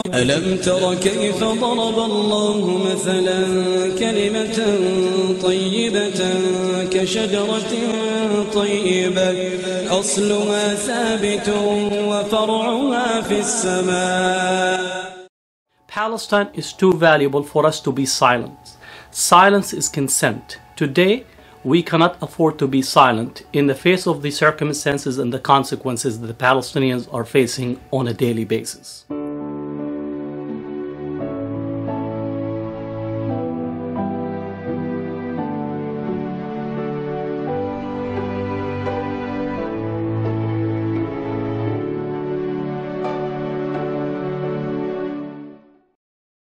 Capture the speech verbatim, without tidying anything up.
ألم تر كيف ضرب الله مثلا كلمة طيبة كشجرة طيبة أصلها ثابت وفرعها في السماء. Palestine is too valuable for us to be silent. Silence is consent. Today, we cannot afford to be silent in the face of the circumstances and the consequences that the Palestinians are facing on a daily basis.